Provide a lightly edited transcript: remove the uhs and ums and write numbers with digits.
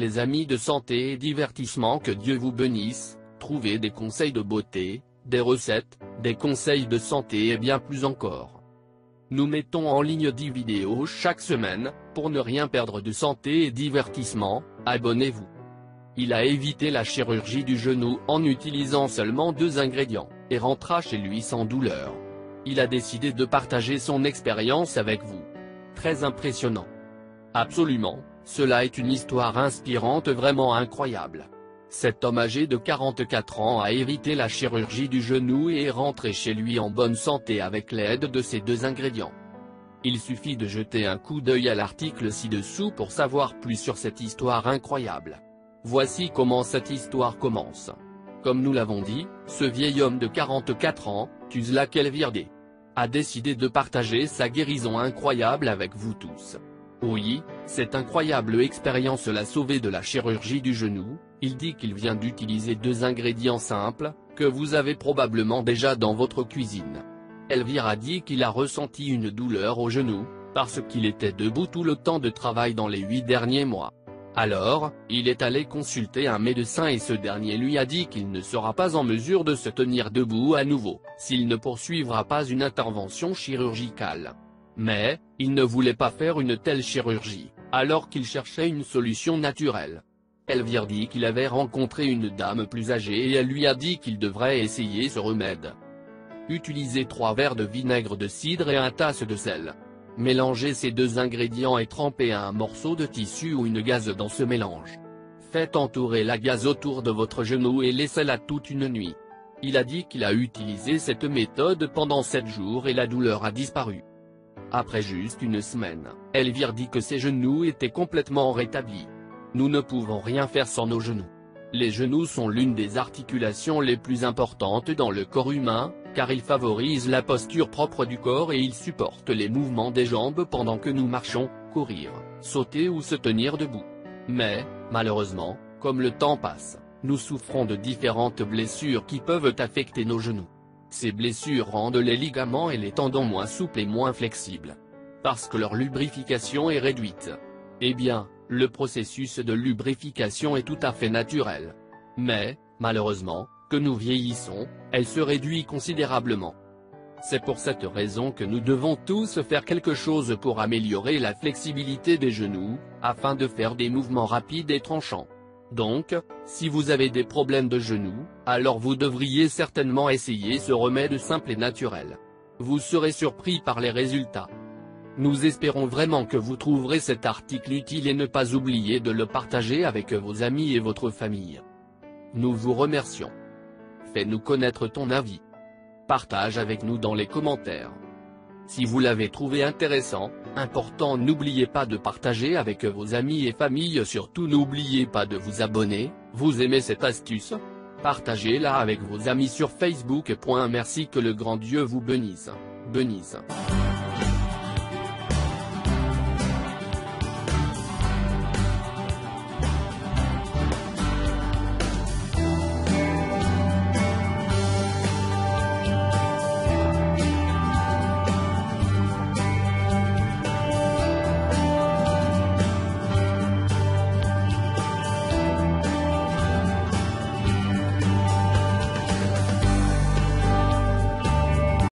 les amis de santé et divertissement, que Dieu vous bénisse. Trouvez des conseils de beauté, des recettes, des conseils de santé et bien plus encore. Nous mettons en ligne 10 vidéos chaque semaine. Pour ne rien perdre de santé et divertissement, abonnez-vous. Il a évité la chirurgie du genou en utilisant seulement 2 ingrédients, et rentra chez lui sans douleur. Il a décidé de partager son expérience avec vous. Très impressionnant. Absolument, cela est une histoire inspirante, vraiment incroyable. Cet homme âgé de 44 ans a évité la chirurgie du genou et est rentré chez lui en bonne santé avec l'aide de ces 2 ingrédients. Il suffit de jeter un coup d'œil à l'article ci-dessous pour savoir plus sur cette histoire incroyable. Voici comment cette histoire commence. Comme nous l'avons dit, ce vieil homme de 44 ans, Tuzla Elvirdi, a décidé de partager sa guérison incroyable avec vous tous. Oui, cette incroyable expérience l'a sauvé de la chirurgie du genou. Il dit qu'il vient d'utiliser 2 ingrédients simples, que vous avez probablement déjà dans votre cuisine. Elvire a dit qu'il a ressenti une douleur au genou, parce qu'il était debout tout le temps de travail dans les 8 derniers mois. Alors, il est allé consulter un médecin et ce dernier lui a dit qu'il ne sera pas en mesure de se tenir debout à nouveau, s'il ne poursuivra pas une intervention chirurgicale. Mais, il ne voulait pas faire une telle chirurgie, alors qu'il cherchait une solution naturelle. Elvire dit qu'il avait rencontré une dame plus âgée et elle lui a dit qu'il devrait essayer ce remède. Utilisez 3 verres de vinaigre de cidre et 1 tasse de sel. Mélangez ces 2 ingrédients et trempez un morceau de tissu ou une gaze dans ce mélange. Faites entourer la gaze autour de votre genou et laissez-la toute une nuit. Il a dit qu'il a utilisé cette méthode pendant 7 jours et la douleur a disparu. Après juste une semaine, Elvire dit que ses genoux étaient complètement rétablis. Nous ne pouvons rien faire sans nos genoux. Les genoux sont l'une des articulations les plus importantes dans le corps humain, car ils favorisent la posture propre du corps et ils supportent les mouvements des jambes pendant que nous marchons, courir, sauter ou se tenir debout. Mais, malheureusement, comme le temps passe, nous souffrons de différentes blessures qui peuvent affecter nos genoux. Ces blessures rendent les ligaments et les tendons moins souples et moins flexibles. Parce que leur lubrification est réduite. Eh bien, le processus de lubrification est tout à fait naturel. Mais, malheureusement, que nous vieillissons, elle se réduit considérablement. C'est pour cette raison que nous devons tous faire quelque chose pour améliorer la flexibilité des genoux, afin de faire des mouvements rapides et tranchants. Donc, si vous avez des problèmes de genoux, alors vous devriez certainement essayer ce remède simple et naturel. Vous serez surpris par les résultats. Nous espérons vraiment que vous trouverez cet article utile et ne pas oublier de le partager avec vos amis et votre famille. Nous vous remercions. Fais-nous connaître ton avis. Partage avec nous dans les commentaires. Si vous l'avez trouvé intéressant, important, n'oubliez pas de partager avec vos amis et familles. Surtout n'oubliez pas de vous abonner. Vous aimez cette astuce? Partagez-la avec vos amis sur Facebook. Merci, que le grand Dieu vous bénisse.